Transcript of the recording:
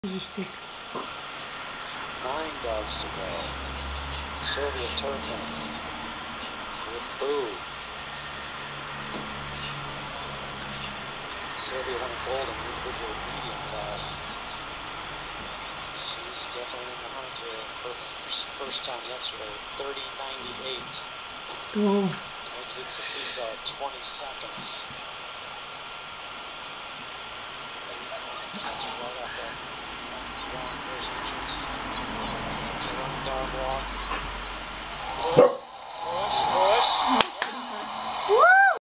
İşte. 9 dogs to go. Sylvia Turpin with Boo. Sylvia won a gold in the individual medium class. She's definitely in the hunt here. Her first time yesterday, 30.98. Whoa. Exits the seesaw at 20 seconds. That's right off that long first entrance. Comes a running dog walk. Push, push.